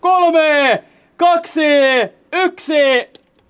3, 2, 1.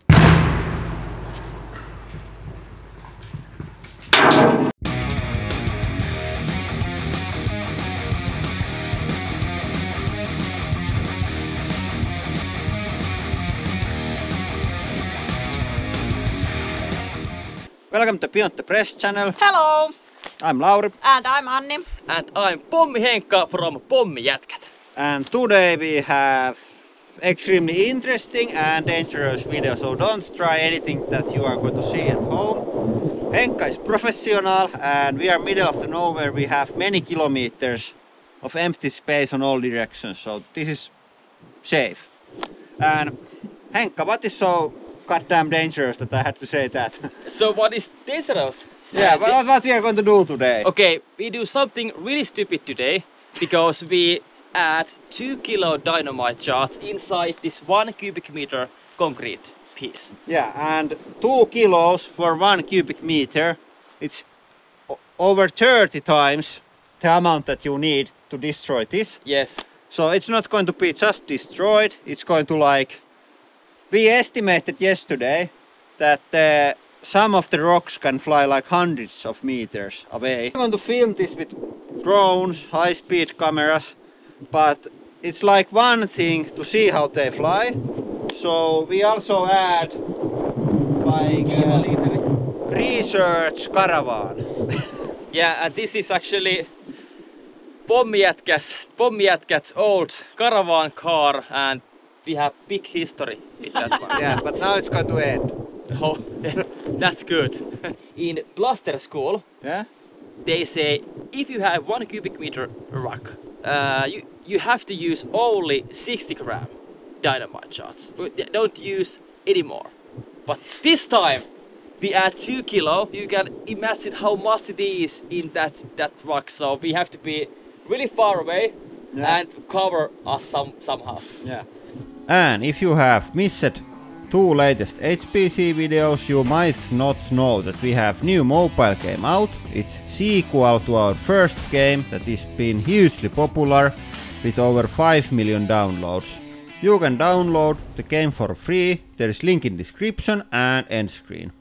Welcome to Beyond the Press channel. Hello! I'm Lauri. And I'm Anni. And I'm Pommi Henkka from Pommijätkät. And today we have extremely interesting and dangerous video, so don't try anything that you are going to see at home. Henkka is professional and we are middle of the nowhere. We have many kilometers of empty space on all directions, so this is safe. And Henkka, what is so goddamn dangerous that I had to say that? So what is dangerous? Yeah, what we are going to do today? Okay, we do something really stupid today because we add 2 kilo dynamite shards inside this 1 cubic meter concrete piece. Yeah, and 2 kilos for 1 cubic meter, it's over 30 times the amount that you need to destroy this. Yes. So it's not going to be just destroyed, it's going to we estimated yesterday that some of the rocks can fly like hundreds of meters away. I'm going to film this with drones, high-speed cameras, but it's like one thing to see how they fly. So we also add research caravan. Yeah, and this is actually Pommijätkät's old caravan car, and we have big history with that one. Yeah, but now it's going to end. Oh, that's good. In Blaster school, yeah, they say if you have 1 cubic meter rock, you have to use only 60 gram dynamite shards. Don't use any more. But this time we add 2 kilo. You can imagine how much it is in that rock. So we have to be really far away, yeah, and cover us somehow. Yeah. And if you have missed 2 latest HPC videos, you might not know that we have new mobile game out. It's sequel to our first game that has been hugely popular with over 5 million downloads. You can download the game for free. There is link in description and end screen.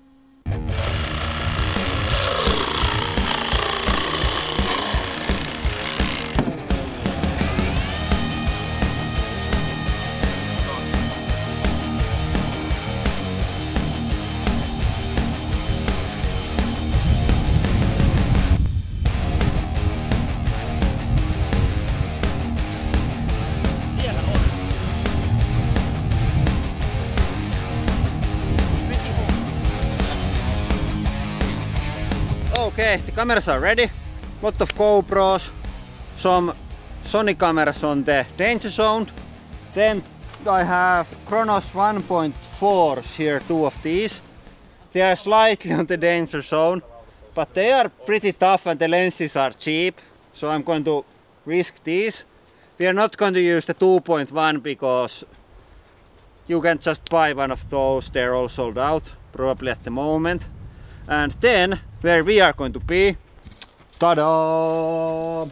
Okay, the cameras are ready. Lot of GoPros, some Sony cameras on the danger zone. Then I have Chronos 1.4s here, 2 of these. They are slightly on the danger zone, but they are pretty tough and the lenses are cheap. So I'm going to risk these. We are not going to use the 2.1 because you can just buy one of those. They're all sold out, probably at the moment. And then, where we are going to be, ta-da!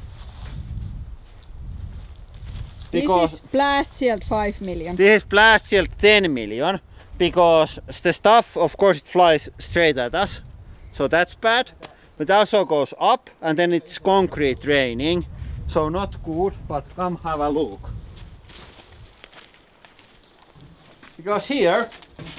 This is blast shield 5 million. This is blast shield 10 million, because the stuff, of course, it flies straight at us, so that's bad. But it also goes up, and then it's concrete raining, so not good. But come have a look, because here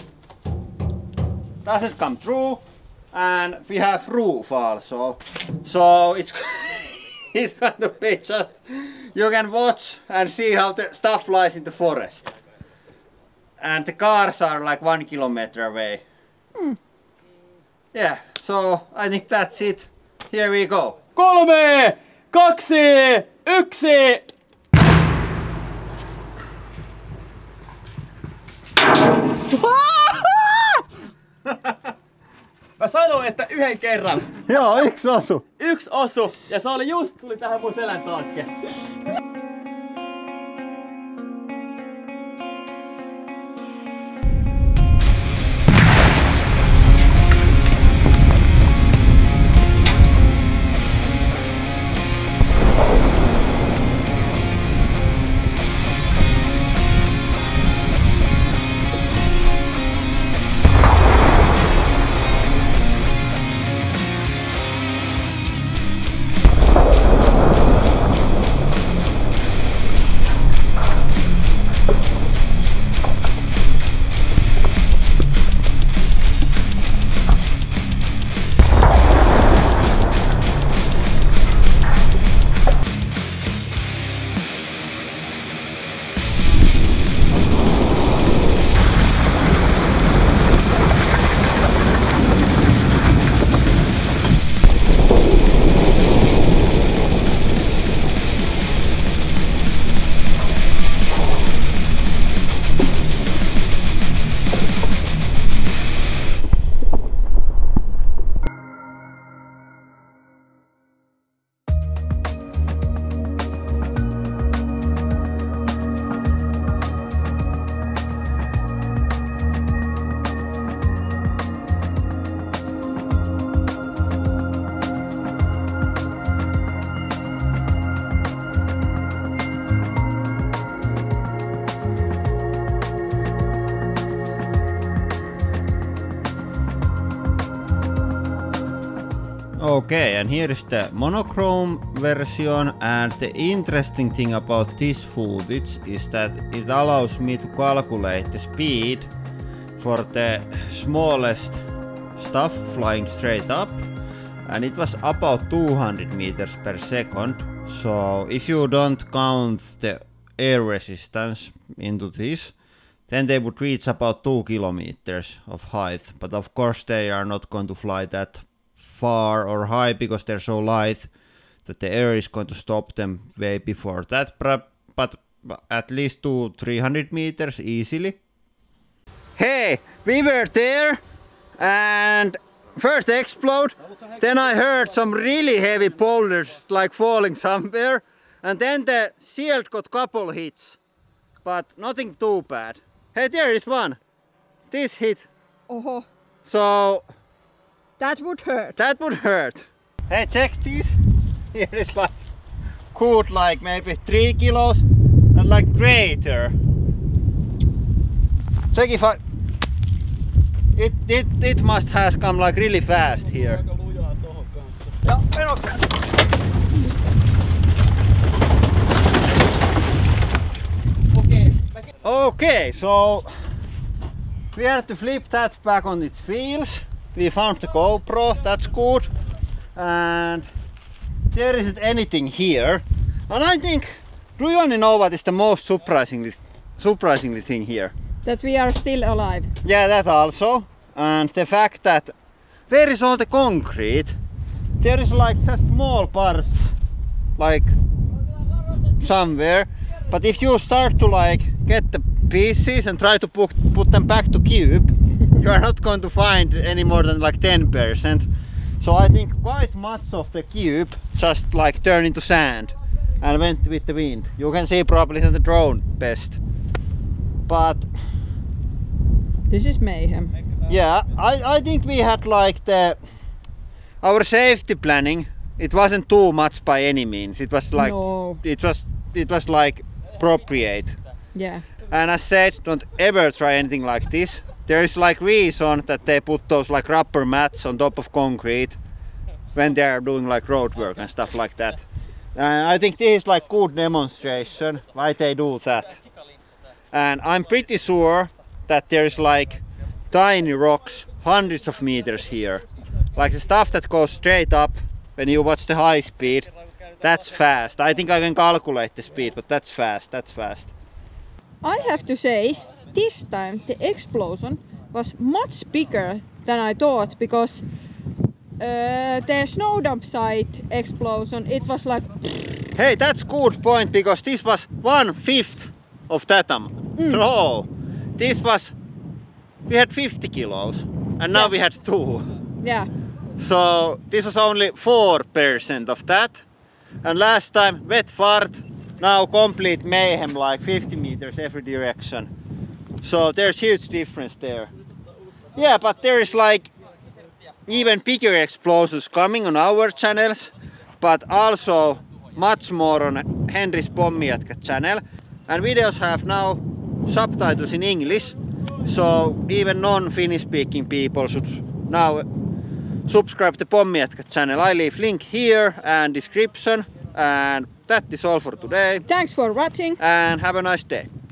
doesn't come through. And we have roof also, so it's it's going to be just, you can watch and see how the stuff flies in the forest. And the cars are like 1 kilometer away. Yeah, so I think that's it. Here we go. 3, 2, 1. Mä sanoin, että yhden kerran. Joo, yksi osu. Yksi osu, ja se oli tuli tähän mun selän taakse. Okay, and here is the monochrome version, and the interesting thing about this footage is that it allows me to calculate the speed for the smallest stuff flying straight up, and it was about 200 meters per second. So if you don't count the air resistance into this, then they would reach about 2 kilometers of height. But of course they are not going to fly that far or high because they're so light that the air is going to stop them way before that. But at least 200-300 meters easily. Hey, we were there and first explode, then I heard some really heavy boulders like falling somewhere, and then the shield got couple hits, but nothing too bad. Hey, there is one. This hit. Oh, So that would hurt. that would hurt. Hey, check this. Here is like cooled like maybe 3 kilos and like greater. Check if I... It must have come like really fast here. Okay, so we had to flip that back on its wheels. We found the GoPro, that's good. And there isn't anything here. And I think, do you want to know what is the most surprisingly thing here? That we are still alive. Yeah, that also. And the fact that where is all the concrete? There is like just small parts, like somewhere. But if you start to like get the pieces and try to put them back to cube, you are not going to find any more than like 10%. So I think quite much of the cube just like turned into sand and went with the wind. You can see probably on the drone best. But this is mayhem. yeah, I think we had like our safety planning. It wasn't too much by any means. It was like No. it was like appropriate. Yeah. And as said, don't ever try anything like this. There is like reason that they put those like rubber mats on top of concrete when they are doing like road work and stuff like that. And I think this is like good demonstration why they do that. And I'm pretty sure that there's like tiny rocks hundreds of meters here. Like the stuff that goes straight up when you watch the high speed, that's fast. I think I can calculate the speed, but that's fast, that's fast. I have to say, this time the explosion was much bigger than I thought, because the snow dump site explosion, it was like... Hey, that's good point, because this was 1/5 of that No, this was... We had 50 kilos and now we had 2. Yeah. So this was only 4% of that. And last time wet fart, now complete mayhem, like 50 meters every direction. So there's huge difference there. Yeah, but there is like even bigger explosions coming on our channels, but also much more on Henry's Pommijätkät channel. And videos have now subtitles in English, so even non-Finnish speaking people should now subscribe to Pommijätkät channel. I leave link here and description, and that is all for today. Thanks for watching. And have a nice day.